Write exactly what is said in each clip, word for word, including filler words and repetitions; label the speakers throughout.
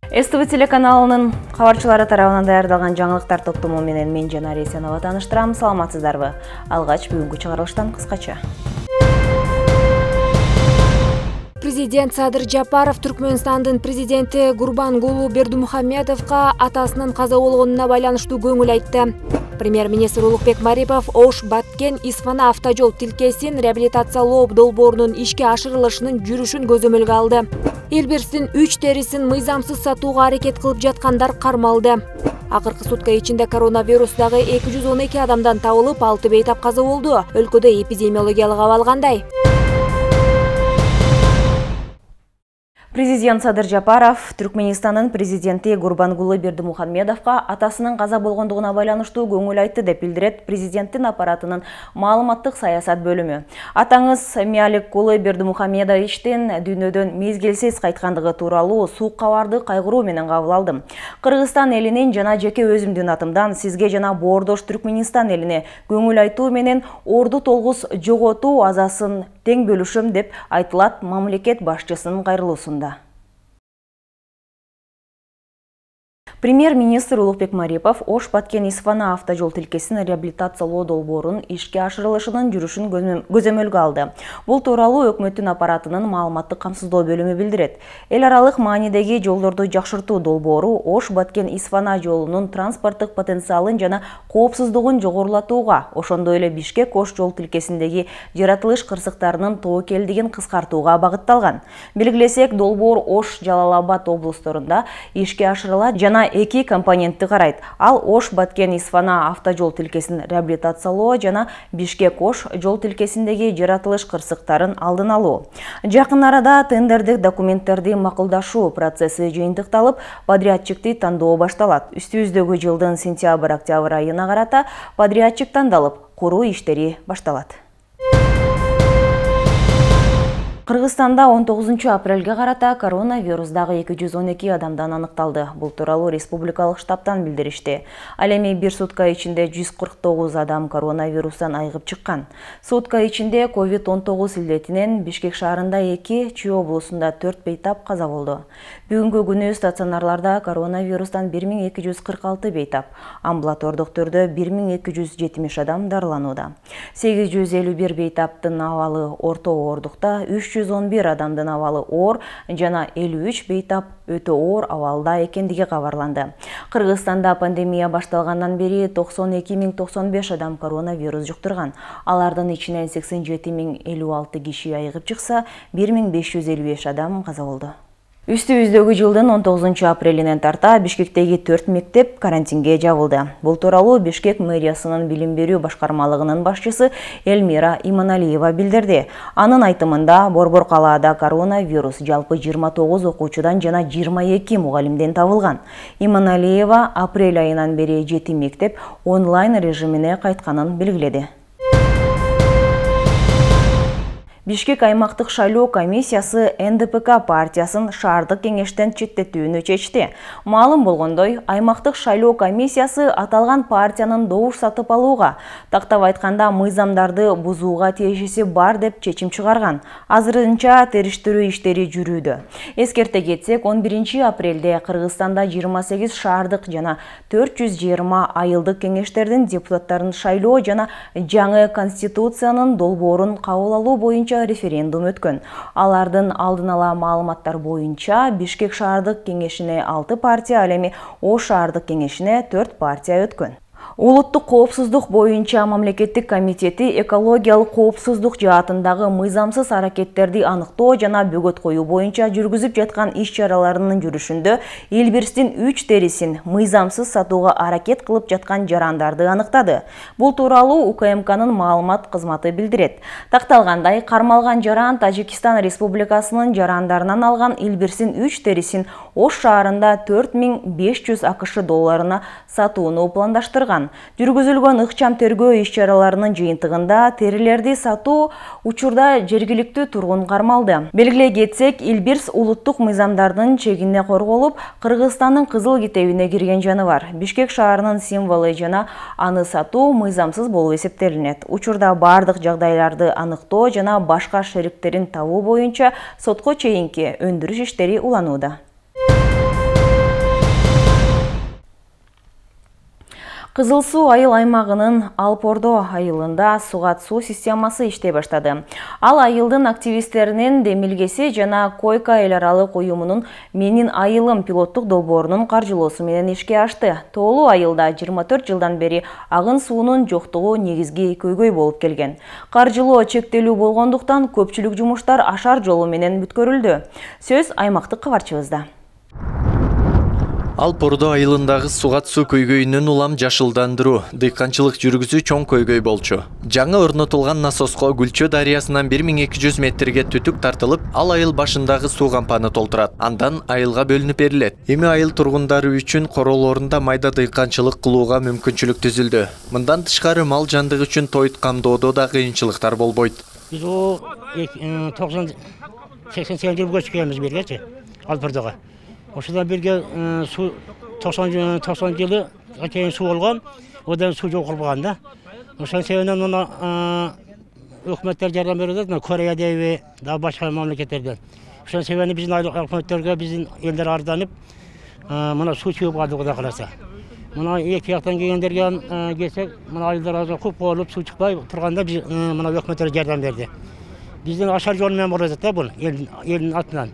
Speaker 1: СТВ телеканалынын кабарчылары тарабынан даярдалган жаңылыктар топтому менен мен Жанар Эсенова таныштырам. Саламатсыздарбы? Алгач бүгүнкү чыгарылыштан кыскача.
Speaker 2: Президент Садыр Жапаров Түркмөнстандын президенти Гурбангулу Бердимухамедовго атасынын каза болгонуна байланыштуу көңүл айтты. Премьер-министр Улукбек Марипов Ош-Баткен-Исфана автожол тилкесин реабилитациялоо долбоорунун ишке ашырылышынын жүрүшүн көзөмөлгө алды. Элбирстин үч терисин мыйзамсыз сатууга аракет кылып жаткандар кармалды. Акыркы сутка ичинде коронавирусдагы эки жүз он эки адамдан табылып, алты бейтап каза болду. Өлкөдө эпидемиологиялык абал кандай?
Speaker 1: Президент Садыр Жапаров Түркмөнстандын президенти Гурбангулы Бердимухамедовго атасынын каза болгондугуна байланыштуу көңүл айтты деп билдирет президенттин аппаратынын маалыматтык саясат бөлүмү. Атаңыз Миаликкулы Бердимухамедовичтин дүйнөдөн мезгилсиз кайткандыгы тууралуу суук кабарды кайгыруу менен кабыл алдым. Кыргызстан элинин жана жеке өзүмдүн атымдан сизге жана боордош Түркмөнстан элине көңүл айтуу менен орду толгус жоготуу азасын тең бөлүшөм деп айтылат мамлекет башчысынын кайрылуусунда. Премьер-министр Улукбек Марипов Ош-Баткен-Исфана автожол тилкесин реабилитациялоо долбоорунун ишке ашырылышынын жүрүшүн көзөмөлгө алды. Бул тууралуу өкмөттүн аппаратынын маалыматтык камсыздоо бөлүмү билдирет. Эл аралык маанидеги жолдорду жакшыртуу долбоору Ош-Баткен-Исфана жолунун транспорттук потенциалын жана коопсуздугун жогорулатууга, ошондой эле Бишкек-Ош жол тилкесиндеги жаратылыш кырсыктарынын тобокелдигин кыскартууга багытталган. Белгилесек, долбоор Ош-Жалал-Абад облусторунда ишке ашырылат жана эки компонентти карайт. Ал Ош-Баткен-Исфана автожол тилкесин реабилитациялоо жана Бишкек-Ош жол тилкесиндеги жаратылыш кырсыктарын алдын алуу. Жакын арада тендердик документтерди макулдашуу процесси жыйынтыкталып, подрядчикти тандоо башталат. Үстүбүздөгү жылдын сентябрь-октябрь айына карата подрядчик тандалып, куруу иштери башталат. Кыргызстанда он тогузунчу апрелге карата коронавирус дагы эки жүз он эки адамдан аныкталды. Бул тууралуу республикалык штабтан билдиришти. Ал эми бир сутка ичинде жүз кырк тогуз адам коронавирустан айыгып чыккан. Сутка ичинде ковид он тогуз илдетинен Бишкек шаарында эки, Чүй облусунда төрт бейтап каза болду. Бүгүнкү күнү стационарларда коронавирустан бир миң эки жүз кырк алты бейтап, амбулатордук түрдө бир миң эки жүз жетимиш адам дарыланууда. сегиз жүз элүү бир бейтаптын абалы орто оордукта, үч жүз он бир адамдын абалы оор жана элүү үч бейтап өтө оор абалда экендиги кабарланды. Кыргызстанда пандемия башталгандан бери токсон эки миң токсон беш адам коронавирус жуктурган. Алардын ичинен сексен жети миң элүү алты киши айыгып чыкса, бир миң беш жүз элүү беш адам каза болду. Үстүбүздөгү жылдын он тогузунчу апрелинен тарта Бишкектеги төрт мектеп карантинге жабылды. Бул тууралуу Бишкек мэриясынын билим берүү башкармалыгынын башчысы Эльмира Иманалиева билдирди. Анын айтымында, Борбор калаада коронавирус жалпы жыйырма тогуз окуучудан жана жыйырма эки мугалимден табылган. Иманалиева апрель айынан бери жети мектеп онлайн режимине кайтканын белгиледи. Бишкек аймактык шайлоо комиссиясы Н Д П К партиясын шаардык кеңештен четтетүүнү чечти. Маалым болгондой, аймактык шайлоо комиссиясы аталган партиянын добуш сатып алууга, тактап айтканда мыйзамдарды бузууга тиешеси бар деп чечим чыгарган. Азырынча териштирүү иштери жүрүүдө. Эскерте кетсек, он биринчи апрелде Кыргызстанда жыйырма сегиз шаардык жана төрт жүз жыйырма айылдык кеңештердин депутаттарын шайлоо жана жаңы конституциянын долбоорун кабыл алуу боюнча референдум өткөн. Алардын алдын ала маалыматтар боюнча Бишкек шаардык кеңешине алты партия, ал эми Ош шаардык кеңешине төрт партия өткөн. Улуттук коопсуздук боюнча мамлекеттик комитети экологиялык коопсуздук жаатындагы мыйзамсыз аракеттерди аныктоо жана бөгөт коюу боюнча жүргүзүп жаткан иш-чараларынын жүрүшүндө Элбирстин үч терисин мыйзамсыз сатууга аракет кылып жаткан жарандарды аныктады. Бул тууралуу У К М К'нын маалымат кызматы билдирет. Такталгандай, кармалган жаран Тажикстан Республикасынын жарандарынан алган Элбирстин үч терисин Ош шаарында төрт миң беш жүз А К Ш долларына сатууну пландаштырган. Жүргүзүлгөн ыкчам тергөө иш-чараларынын жыйынтыгында терилерди сатуу учурда жергиликтүү тургун кармалды. Белгилей кетсек, Элбирс улуттук мыйзамдардын чегине корголуп, Кыргызстандын кызыл китебине кирген жаныбар. Бишкек шаарынын символу жана аны сатуу мыйзамсыз болуп эсептелинет. Учурда бардык жагдайларды аныктоо жана башка шериктерин табуу боюнча сотко чейинки өндүрүш иштери уланууда. Кызыл суу айыл аймагынын Алпордо айылында сугат суу системасы иштей баштады. Ал айылдын активисттеринин демилгеси жана Койка эл аралык уюмунун Менин айылым пилоттук долбоорунун каржылоосу менен ишке ашты. Тоолуу айылда жыйырма төрт жылдан бери агын суунун жоктугу негизги көйгөй болуп келген. Каржылоо чектелүү болгондуктан көпчүлүк жумуштар ашар жолу менен бүткөрүлдү. Сөз аймактык кабарчыбызда.
Speaker 3: Алпордо айылындагы сугат суу көйгөйүнүн улам жашылдандыруу, дыйканчылык жүргүзүү чоң көйгөй болчу. Жаңы орнотулган насоско Гүлчө дарыясынан бир миң эки жүз метрге түтүк тартылып, ал айыл башындагы суу кампаны толтурат. Андан айылга бөлүнүп берилет. Эми айыл тургундары үчүн королорунда майда дыйканчылык кылууга мүмкүнчүлүк түзүлдү. Мындан тышкары мал жандык үчүн тоют камдоодо да кыйынчылыктар болбойт.
Speaker 4: Биз о токсон сексен сегизинчи жылы көчкөнбүз бергечи Алпордого. Ошодан берге суу токсон жылы чейин суу болгон, одан суу жок кылган да. Ошон себептен мына өкмөттөр жардам берип атат, Корея дейби, да башка мамлекеттерден. Ошон себептен биздин өкмөттөргө биздин элдер арызданып, мына суу чыгып калды Кудай кааласа. Мына эки жактан келгендерге келсек, мына айылдар азыр көп болуп суу чыкпай турганда биз мына өкмөттөр жардам берди. Биздин ашар жол менен болуп атат да бул элдин атынан.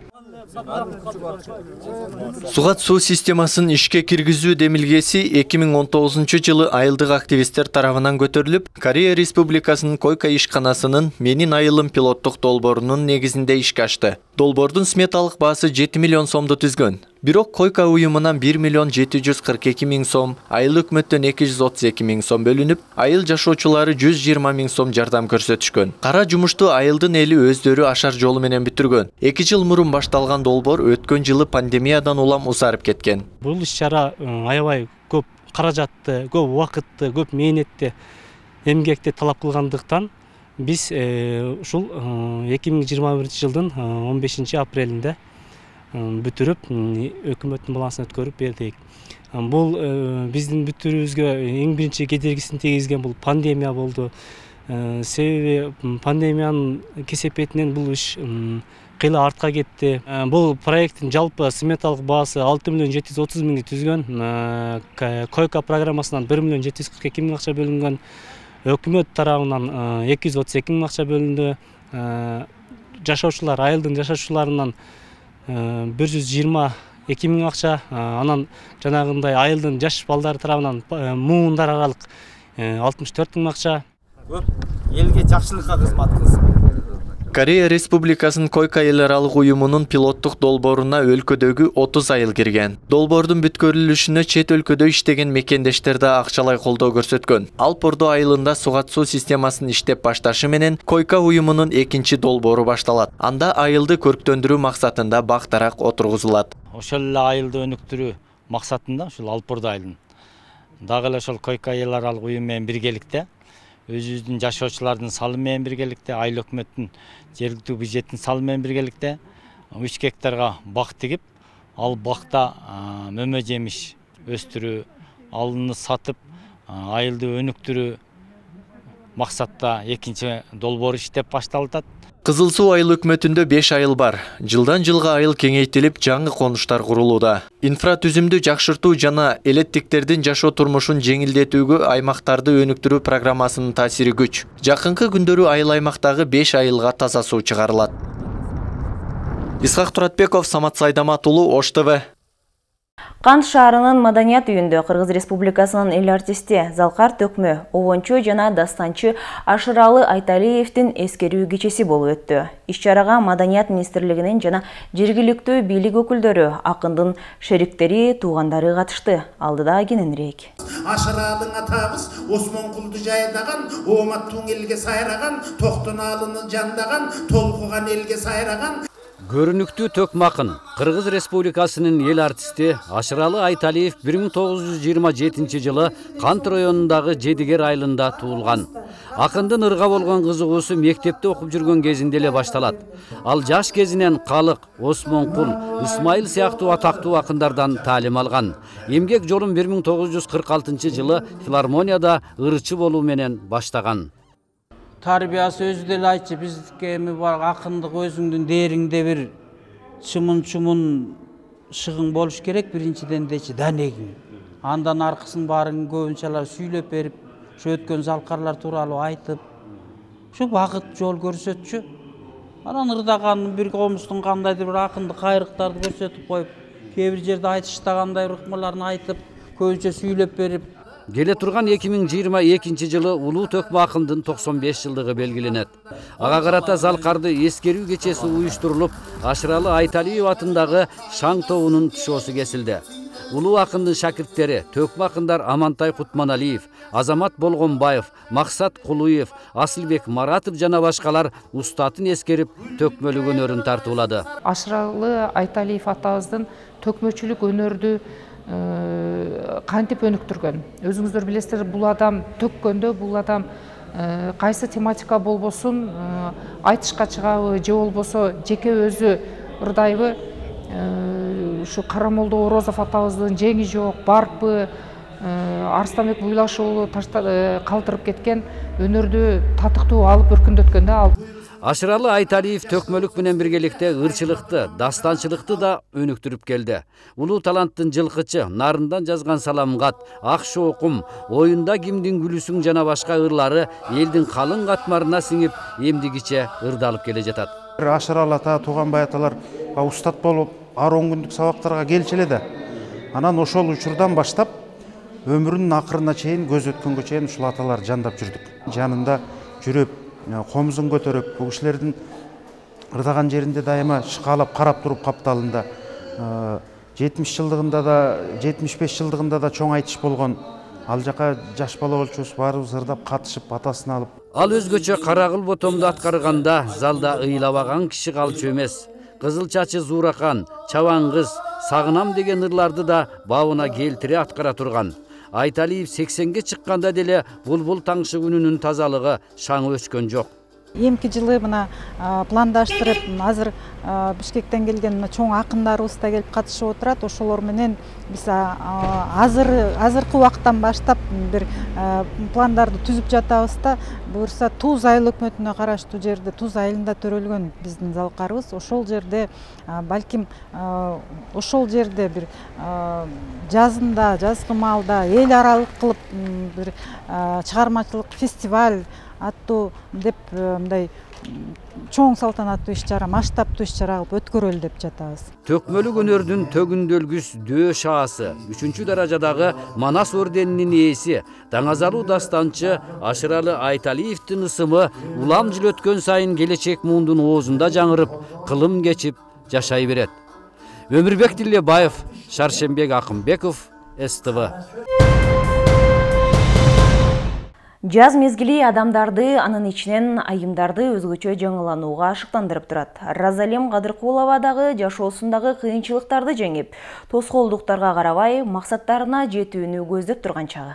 Speaker 3: Сугат суу системасын ишке киргизүү демилгеси эки миң он тогузунчу жылы айылдык активисттер тарабынан көтөрүлүп, Корея Республикасынын Койка ишканасынын Менин айылым пилоттук долбоорунун негизинде ишке ашты. Долбоордун сметалык баасы жети миллион сомду түзгөн. Бирок Койка уюмунан бир миллион жети жүз кырк эки миң сом, айыл өкмөттөн эки жүз отуз эки миң сом бөлүнүп, айыл жашоочулары жүз жыйырма миң сом жардам көрсөтүшкөн. Кара жумушту айылдын эли өздөрү ашар жолу менен бүтүргөн. эки жыл мурун башталган долбоор өткөн жылы пандемиядан улам узарып кеткен.
Speaker 5: Бул иш-чара аябай көп каражатты, көп убакытты, көп мээнетти, эмгекти талап кылгандыктан биз ушул эки миң жыйырма биринчи жылдын он бешинчи апрелинде бүтүрүп өкмөттүн балансына өткөрүп бердик. Бул биздин бүтүрүүбүзгө эң биринчи кедергисин тийгизген бул пандемия болду. Себеби пандемиянын кесепетинен бул иш кыйла артка кетти. Бул проекттин жалпы сметалык баасы алты миллион жети жүз отуз миңди түзгөн. Койка программасынан бир миллион жети жүз кырк эки миң акча бөлүнгөн. Өкмөт тарабынан эки жүз отуз эки миң акча бөлүндү. Жашоочулар, айылдын жашоочуларынан бир жүз жыйырма эки миң акча, анан жанагындай айылдын жаш балдары тарабынан муундар аралык алтымыш төрт миң акча.
Speaker 6: Көп элге жакшылыкка кызмат кылсын.
Speaker 3: Корея Республикасынын Койка эл аралык уюмунун пилоттук долбооруна өлкөдөгү отуз айыл кирген. Долбоордун бүткөрүлүшүнө чет өлкөдө иштеген мекендештер да акчалай колдоо көрсөткөн. Алпордо айылында сугат суу системасын иштеп башташы менен Койка уюмунун экинчи долбоору башталат. Анда айылды көрктөндүрүү максатында бактарак отургузулат.
Speaker 6: Ошол эле айылды өнүктүрүү максатында ушул Алпордо айылын дагы эле ошол Койка эл аралык уюм менен биргеликте өзүбүздүн жашоочулардын салымы менен биргеликте, айыл өкмөттүн жергиликтүү бюджеттин салымы менен биргеликте үч гектарга бак тигип, ал бакта мөмө жемиш өстүрүү, алыны сатып, айылды өнүктүрүү максатта экинчи долбоор иштеп башталат.
Speaker 3: Кызыл суу айыл өкмөтүндө беш айыл бар. Жылдан жылга айыл кеңейтилип, жаңы конуштар курулууда. Инфратүзүмдү жакшыртуу жана элеттиктердин жашоо турмушун жеңилдетүүгө аймактарды өнүктүрүү программасынын таасири күч. Жакынкы күндөрү айыл аймактагы беш айылга таза суу чыгарылат. Исхак Туратбеков, Самат Сайдамат уулу, Ош ТВ.
Speaker 1: Кант шаарынын маданият үйүндө Кыргыз Республикасынын эл артисти Залкар Төкмө, обончу жана дастанчы Ашыралы Айталиевдин эскерүү кечеси болуп өттү. Иш-чарага Маданият министрлигинин жана жергиликтүү бийлик өкүлдөрү, акындын шериктери, туугандары катышты. Алдыда кененирээк.
Speaker 7: Ашыралың атабыз Осмонкулду жайдаган, Ооматтуң элге сайраган, Токтоналыны жандаган, толкуган элге сайраган.
Speaker 8: Көрүнүктүү Төкмакын, Кыргыз Республикасынын эл артисти Ашыралы Айталиев бир миң тогуз жүз жыйырма жетинчи жылы Кант районундагы Жедигер айылында туулган. Акындын ырга болгон кызыгуусу мектепте окуп жүргөн кезинде эле башталат. Ал жаш кезинен Калык, Осмонкул, Исмайыл сыяктуу атактуу акындардан таалим алган. Эмгек жолун бир миң тогуз жүз кырк алтынчы жылы филармонияда ырчы болуу менен баштаган.
Speaker 9: Тарбиясы өзү деле айтчы, биздикке эми бар акындык өзүңдүн дээриңде бир чымын-чумун шыгың болуш керек, биринчиден дечи, данегиң. андан аркысын баарын көбүнчө сүйлөп берип, ошо өткөн залкарлар тууралуу айтып, ошо багыт жол көрсөтчү. Анан ырдаган бир комуздун кандайдыр бир акындык кайрыктарды көрсөтүп коюп, кээ бир жерде айтыштагандай ыкмаларын айтып, көбүнчө сүйлөп берип.
Speaker 8: Келе турган эки миң жыйырма экинчи жылы улуу төкмө акындын токсон беш жылдыгы белгиленет. Ага карата залкарды эскерүү кечеси уюштурулуп, Ашыралы Айталиев атындагы шаң тобунун тышоосу кесилди. Улуу акындын шакирттери төкмө акындар Амантай Кутманалиев, Азамат Болгонбаев, Максат Кулуев, Асылбек Маратов жана башкалар устатын эскерип, төкмөлүк өнөрүн тартуулады.
Speaker 10: Ашыралы Айталиев атабыздын төкмөчүлүк өнөрдү кантип өнүктүргөн. Өзүңүздөр билесиздер, бул адам төккөндө, бул адам кайсы тематика болбосун айтышка чыгабы же болбосо жеке өзү ырдайбы, ушу Карамолдо Орозов атабыздын жеңи жок, барпы, Арстанбек Буйлаш уулу калтырып кеткен өнөрдү татыктуу алып өркүндөткөн да.
Speaker 8: Ашыралы Айталиев төкмөлүк менен биргеликте ырчылыкты, дастанчылыкты да өнүктүрүп келди. Улуу таланттын жылкычы, нарындан жазган саламгат, ак шоокум, оюнда кимдин күлүсүң жана башка ырлары элдин калың катмарына сиңип, эмдигиче ырдалып келе жатат.
Speaker 7: Ашыралы ата, Туганбай аталар устат болуп, ар он күндүк сабактарга келчү эле да. Анан ошол учурдан баштап өмүрүнүн акырына чейин, көз өткөнгө чейин ушул аталар жандап жүрдүк. Жанында жүрүп, комузун көтөрүп, бул кишилердин ырдаган жеринде дайыма шыкалап карап туруп капталында. жетимиш жылдыгында да, жетимиш беш жылдыгында да чоң айтыш болгон. Ал жака жаш бала болчубуз, баарыбыз ырдап катышып, атасын алып.
Speaker 8: Ал өзгөчө карагыл ботомду аткарганда залда ыйлабаган киши калчу эмес. Кызыл чачы Зууракан, Чабан кыз, Сагынам деген ырларды да бабына келтире аткара турган. Айталиев сексенге чыкканда деле булбул таңшы күнүнүн тазалыгы шаңы өчкөн жок.
Speaker 11: Эмки жылы мына пландаштырып, азыр Бишкектен келген чоң акындарыбыз да келип катышып отурат. Ошолор менен биз азыр азыркы убакыттан баштап бир пландарды түзүп жатабыз да. Буюрса Туз айыл өкмөтүнө караштуу жерде, Туз айылында төрөлгөн биздин залкарыбыз. Ошол жерде балким ошол жерде бир жазында, жазгы маалда эл аралык кылып бир чыгармачылык фестиваль аттуу деп мындай чоң салтанаттуу иш-чара, масштабтуу иш-чара кылып өткөрөлү деп жатабыз.
Speaker 8: Төкмөлүк өнөрдүн төгүндөлгүс дөө шаасы, үчүнчү даражадагы Манас орденинин ээси, даңазалуу дастанчы Ашыралы Айталиевдин ысымы улам жыл өткөн сайын келечек муундун оозунда жаңырып, кылым кечип жашай берет. Өмүрбек Тилебаев, Шаршембек Акымбеков, эс тэ вэ.
Speaker 1: Жаз мезгили адамдарды, анын ичинен айымдарды өзгөчө жаңыланууга ашыктандырып турат. Разалим Кадыркулова дагы жашоосундагы кыйынчылыктарды жеңип, тоскоолдуктарга карабай, максаттарына жетүүнү көздөп турган чагы.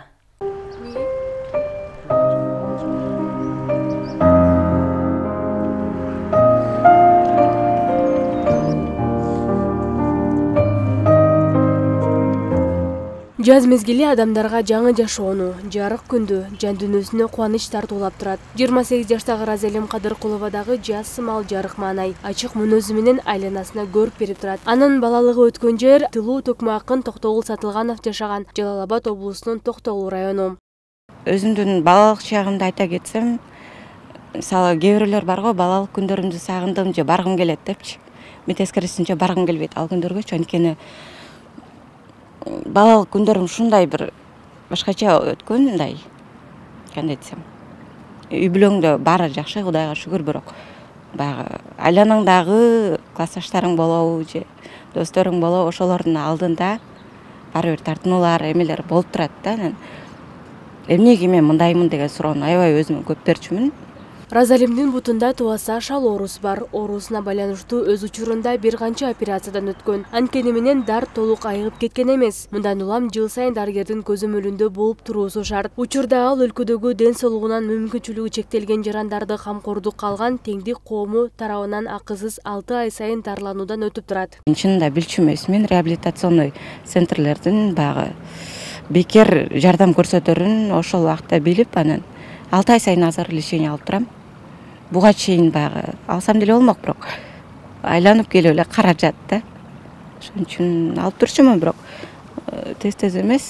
Speaker 2: Жаз мезгили адамдарга жаңы жашоону, жарык күндү, жан дүйнөсүнө кубаныч тартуулап турат. жыйырма сегиз жаштагы Разалим Кадыркулова дагы жаз сымал жарык маанай, ачык мүнөзү менен айланасына көрүп берип турат. Анын балалыгы өткөн жер тылуу төкмө акын Токтогул Сатылганов жашаган Жалал Абад облусунун Токтогул району.
Speaker 12: Өзүмдүн балалык чагымды айта кетсем, мисалы кээ бирлер бар го, балалык күндөрүмдү сагындым же баргым келет депчи. Мен тескерисинче баргым келбейт ал күндөргөчү, анткени балалык күндөрүм ушундай бир башкача өткөн, мындай кандай десем, үй бүлөңдө баары жакшы, Кудайга шүгүр, бирок баягы айланаңдагы классташтарың болобу же досторуң болобу, ошолордун алдында баары бир тартынуулар, эмелер болуп турат да. Эмнеге мен мындаймын деген суроону аябай өзүмө көп берчүмүн.
Speaker 2: Разалимдин бутунда туаса шал оорусу бар. Оорусуна байланыштуу өз учурунда бир канча операциядан өткөн. Анткени менен дарт толук айыгып кеткен эмес. Мындан улам жыл сайын дарыгердин көзөмөлүндө болуп туруусу шарт. Учурда ал өлкөдөгү ден соолугунан мүмкүнчүлүгү чектелген жарандарды камкордукка алган теңдик коому тарабынан акысыз алты ай сайын дарылануудан өтүп турат.
Speaker 12: Чынында билчү эмес, мен реабилитационный центрлердин багы бекер жардам көрсөтөрүн ошол убакта билип, анан алты ай сайын азыр лечение алып турам. Буга чейин багы алсам деле болмок, бирок айланып келип эле каражат да. Ошон үчүн алып турчумун, бирок тез-тез эмес,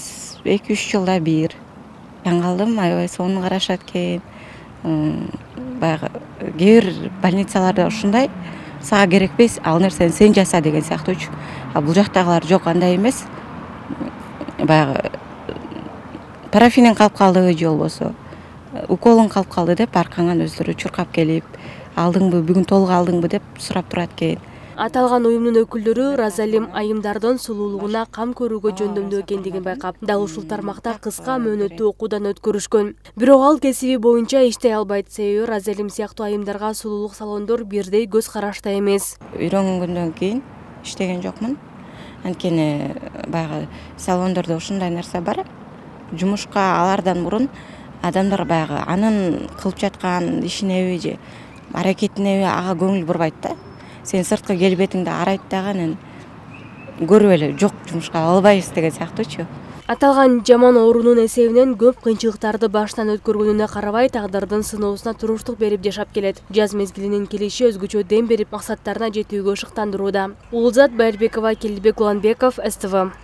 Speaker 12: эки үч жылда бир. Таң калдым, аябай сонун карашат экен. Баягы кээ бир больницаларда ушундай сага керекпес, ал нерсени сен жаса деген сыяктуучу. А бул жактагылар жок, андай эмес. Баягы парафинин калып калдыбы же болбосо уколун калып калды деп аркаңан өздөрү чуркап келип, алдыңбы, бүгүн толук алдыңбы деп сурап турат экен.
Speaker 2: Аталган уюмдун өкүлдөрү Розалим айымдардын сулуулугуна кам көрүүгө жөндөмдүү экендигин байкап, дал ушул тармакта кыска мөөнөттүү окуудан өткөрүшкөн. Бирок ал кесиби боюнча иштей албайт, себеби Розалим сыяктуу айымдарга сулуулук салондор бирдей көз карашта эмес.
Speaker 12: Үйрөнгөндөн кийин иштеген жокмун. Анткени баягы салондордо ушундай нерсе бар. Жумушка алардан мурун адамдар баягы анын кылып жаткан ишинеби же аракетинеби ага көңүл бурбайт да. Сен сырткы келбетиңди арайт дагы анан көрүп эле жок жумушка албайбыз деген сыяктуучу.
Speaker 2: Аталган жаман оорунун эсебинен көп кыйынчылыктарды баштан өткөргөнүнө карабай, тагдырдын сыноосуна туруштук берип жашап келет. Жаз мезгилинин келиши өзгөчө дем берип, максаттарына жетүүгө шыктандырууда. Улузат Байырбекова, Келдибек Уланбеков, эс тэ вэ.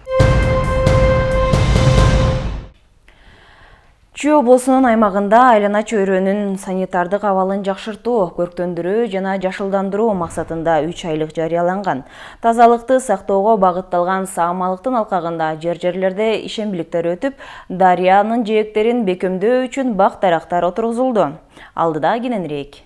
Speaker 1: Чүй облусунун аймагында айлана чөйрөнүн санитардык абалын жакшыртуу, көрктөндүрүү жана жашылдандыруу максатында үч айлык жарыяланган. Тазалыкты сактоого багытталган саамалыктын алкагында жер-жерлерде ишембиликтер өтүп, дарыянын жээктерин бекемдөө үчүн бак дарактар отургузулду. Алдыда кененирээк.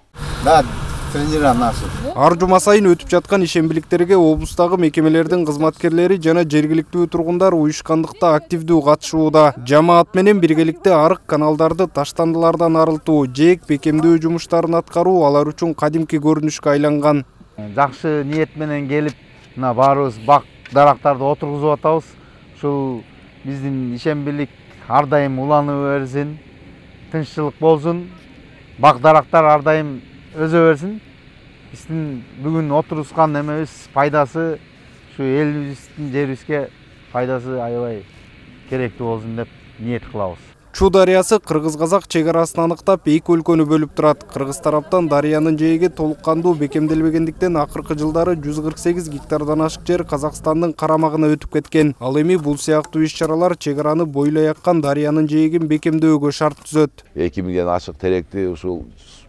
Speaker 13: Ар жума сайын өтүп жаткан ишембиликтерге облустагы мекемелердин кызматкерлери жана жергиликтүү тургундар уюшкандыкта активдүү катышууда. Жамаат менен биргеликте арык каналдарды таштандылардан арылтуу, жээк бекемдөө жумуштарын аткаруу алар үчүн кадимки көрүнүшкө айланган.
Speaker 14: Жакшы ниет менен келип, мына баарыбыз бак дарактарды отургузуп атабыз. Ушул биздин ишембилик ар дайым уланып берсин, тынччылык болсун, бак дарактар ар дайым өзө берсин. Биздин бүгүн отурускан эмебиз пайдасы ушу элибиздин жерибизге пайдасы аябай керектүү болсун деп ниет кылабыз.
Speaker 13: Чу дарыясы кыргыз-казак чек арасын аныктап эки өлкөнү бөлүп турат. Кыргыз тараптан дарыянын жээги толук кандуу бекемделбегендиктен акыркы жылдары жүз кырк сегиз гектардан ашык жер Казакстандын карамагына өтүп кеткен. Ал эми бул сыяктуу иш-чаралар чек араны бойлой аккан дарыянын жээгин бекемдөөгө шарт түзөт.
Speaker 15: эки миңден ашык теректи ушул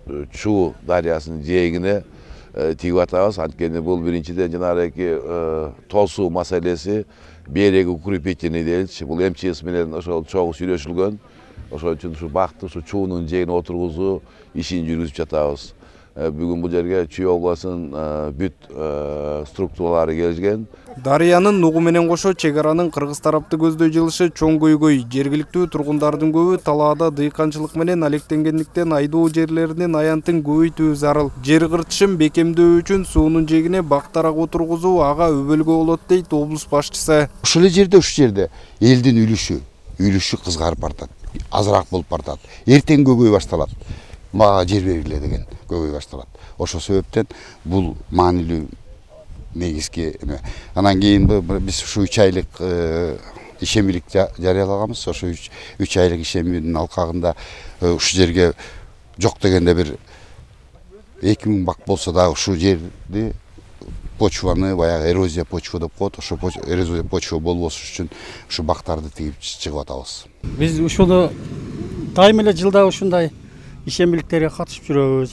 Speaker 15: Чу дарыясынын жээгине тигип атабыз. Анткени бул биринчиден жанагы тосуу маселеси береги укрепительный делчи. Бул эм че эс менен ошол чогуу сүйлөшүлгөн. Ошол үчүн ушу бакты ушу чуунун жээгине отургузуу ишин жүргүзүп жатабыз. Бүгүн бул жерге Чүй областынын бүт структуралары келишкен.
Speaker 13: Дарыянын нугу менен кошо чек аранын кыргыз тарапты көздөй жылышы чоң көйгөй. Жергиликтүү тургундардын көбү талаада дыйканчылык менен алектенгендиктен айдоо жерлеринин аянтын көбөйтүү зарыл. Жер кыртышын бекемдөө үчүн суунун жээгине бак дарак отургузуу ага өбөлгө болот дейт облус башчысы.
Speaker 16: Ушул жерде ушу жерде элдин үлүшү, үлүшү кызгарып бартат, азыраак болуп бартат. Эртең көбөй башталат. Мага жер бергиле деген көбөй башталат. Ошол себептен бул маанилүү негизги эме. Анан кийин биз ушу үч айлык ишембилик жарыялаганбыз. Ошо үч айлык ишембиликтин алкагында ушу жерге жок дегенде бир эки миң бак болсо да ушу жерди почваны баягы эрозия почва деп коет. Ошо эрозия почва болбош үчүн ушу бактарды тигип чыгып атабыз.
Speaker 4: Биз ушуну дайым эле жылда ушундай ишембиликтерге катышып жүрөбүз.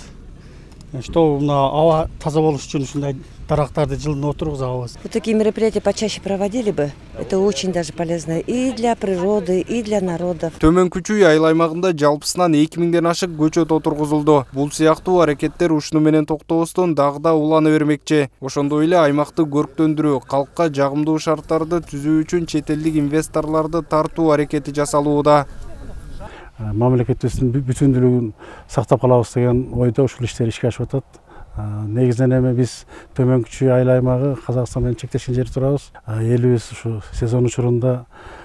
Speaker 4: Что мына аба таза болуш үчүн ушундай дарактарды жылдын отургузабыз.
Speaker 17: Вот такие мероприятия почаще проводили бы. Это очень даже полезно и для природы, и для народов.
Speaker 13: Төмөнкү Чүй айыл аймагында жалпысынан эки миңден ашык көчөт отургузулду. Бул сыяктуу аракеттер ушуну менен токтобостон дагы да улана бермекчи. Ошондой эле аймакты көрктөндүрүү, калкка жагымдуу шарттарды түзүү үчүн чет элдик инвесторлорду тартуу аракети жасалууда.
Speaker 18: Мамлекетибиздин бүтүндүүлүгүн сактап калабыз деген ойдо ушул иштер ишке ашып атат. Негизинен эми биз Төмөнкү Чүй айыл аймагы Казакстан менен чектешкен жерде турабыз. Элибиз ушу сезон учурунда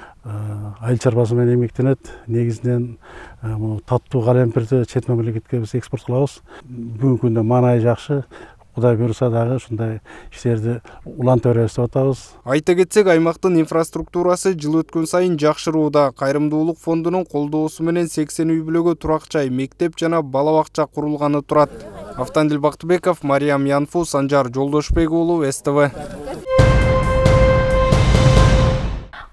Speaker 18: айыл чарбасы менен эмгектенет. Негизинен таттуу калемпирди чет мамлекетке биз экспорт кылабыз. Бүгүнкү күндө маанайы жакшы. Кудай буюрса дагы ушундай иштерди уланта беребиз деп атабыз.
Speaker 13: Айта кетсек, аймактын инфраструктурасы жыл өткөн сайын жакшырууда. Кайрымдуулук фондунун колдоосу менен сексен үй бүлөгө турак жай, мектеп жана бала бакча курулганы турат. Автандил Бактыбеков, Мариям Янфу, Санжар Жолдошбек уулу, эс тэ вэ.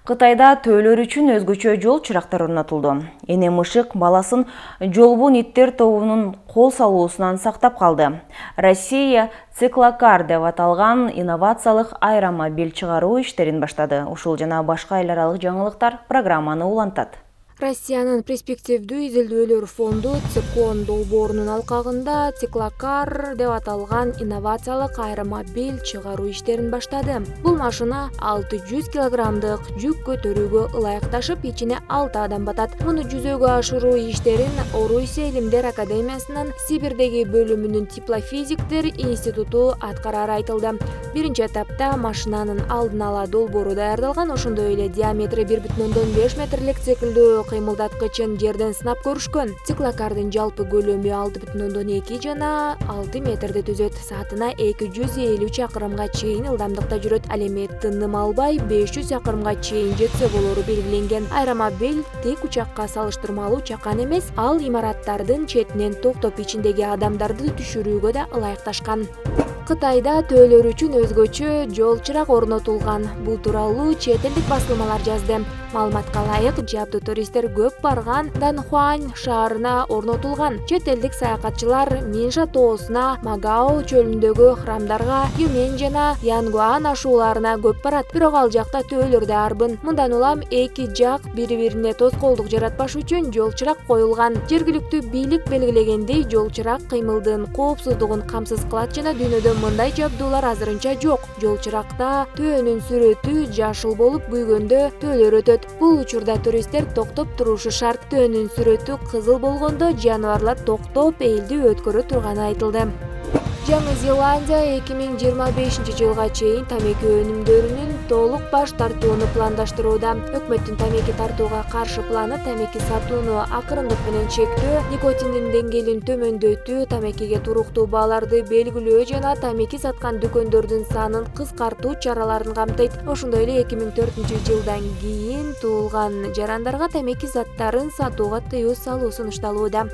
Speaker 1: Кытайда төөлөр үчүн өзгөчө жол чырактар орнотулду. Эне мышык баласын жолбун иттер тобунун кол салуусунан сактап калды. Россия циклокар деп аталган инновациялык аэромобиль чыгаруу иштерин баштады. Ушул жана башка эл аралык жаңылыктар программаны улантат.
Speaker 2: Россиянын перспективдүү изилдөөлөр фонду Цикон долбоорунун алкагында циклокар деп аталган инновациялык аэромобиль чыгаруу иштерин баштады. Бул машина алты жүз килограммдык жүк көтөрүүгө ылайыкташып, ичине алты адам батат. Муну жүзөгө ашыруу иштерин Орусия Илимдер академиясынын Сибирдеги бөлүмүнүн теплофизиктер институту аткарары айтылды. Биринчи этапта машинанын алдын ала долбоору даярдалган, ошондой эле диаметри бир бүтүн ондон беш метрлик циклдүү кыймылдаткычын жерден сынап көрүшкөн. Циклокардын жалпы көлөмү алты бүтүн ондон эки жана алты метрди түзөт. Саатына эки жүз элүү чакырымга чейин ылдамдыкта жүрөт. Ал эми тынным албай беш жүз чакырымга чейин жетсе болору белгиленген. Аэромобиль тик учакка салыштырмалуу чакан эмес, ал имараттардын четинен токтоп ичиндеги адамдарды түшүрүүгө да ылайыкташкан. Кытайда төөлөр үчүн өзгөчө жол чырак орнотулган. Бул тууралуу чет элдик басылмалар жазды. Маалыматка ылайык, жабдуу туристтер көп барган Данхуань шаарына орнотулган. Чет элдик саякатчылар Минша тоосуна, Магао чөлүндөгү храмдарга, Юмен жана Янгуан ашууларына көп барат. Бирок ал жакта төөлөр да арбын. Мындан улам эки жак бири-бирине тоскоолдук жаратпаш үчүн жол чырак коюлган. Жергиликтүү бийлик белгилегендей, жол чырак кыймылдын коопсуздугун камсыз кылат жана дүйнөдө мындай жабдуулар азырынча жок. Жол чыракта төөнүн сүрөтү жашыл болуп күйгөндө төөлөр өтөт. Бул учурда туристтер токтоп турушу шарт. Төөнүн сүрөтү кызыл болгондо жаныбарлар токтоп элди өткөрө турганы айтылды. Жаңы Зеландия эки миң жыйырма бешинчи жылга чейин тамеки өнүмдөрүнүн толук баш тартууну пландаштырууда. Өкмөттүн тамеки тартууга каршы планы тамеки сатууну акырындык менен чектөө, никотиндин деңгээлин төмөндөтүү, тамекиге туруктуу бааларды белгилөө жана тамеки саткан дүкөндөрдүн санын кыскартуу чараларын камтыйт. Ошондой эле эки миң төртүнчү жылдан кийин туулган жарандарга тамеки заттарын сатууга тыюу салуу сунушталууда.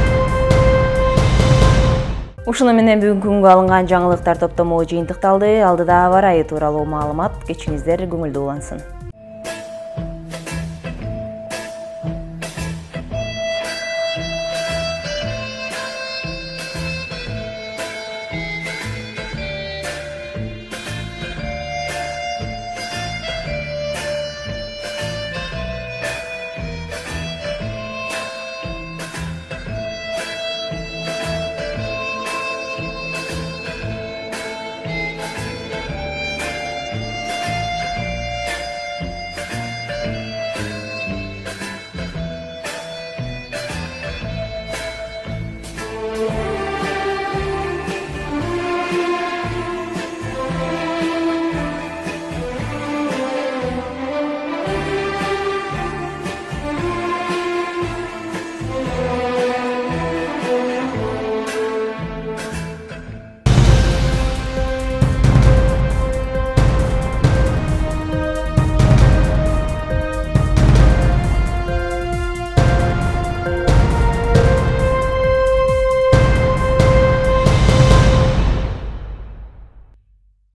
Speaker 1: Ушуну менен бүгүнкүнгө алынган жаңылыктар топтому жыйынтыкталды. Алдыда аба ырайы тууралуу маалымат, кечиңиздер көңүлдүү улансын.